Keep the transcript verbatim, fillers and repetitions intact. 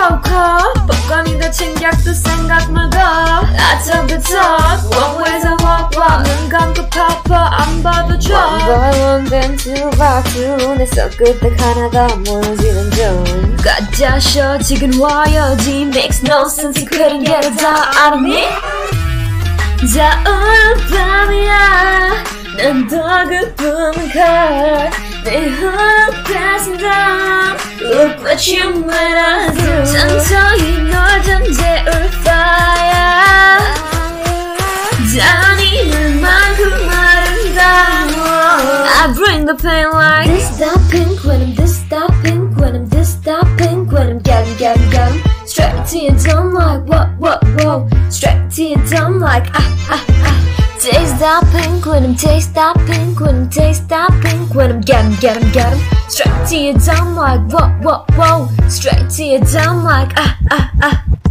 컵컵 popcorn이 더 챙겼을 생각 말고 I talk the talk one way's a walk walk 눈 감고 pop up 안 봐도 좋아 One by one then two by two 내 손끝에 하나가 무너지는 중 가짜 쇼 지금 와야지 Makes no sense you couldn't get it out of me 자 오늘 밤이야 난 더 급은 걸 내 허락하신 다 Look what you made us do 천천히 널 잠재울 fire 잔인한 만큼 아름다워 I bring the pain like This that pink when I'm this that pink when I'm this that pink when I'm got him got him got him Straight to your dome like what what whoa Straight to your dome like ah ah ah Taste that pink when I'm taste that pink when I'm taste that pink when I'm get him, get him, get him Straight to your dome like whoa, whoa, whoa Straight to your dome like ah, ah, ah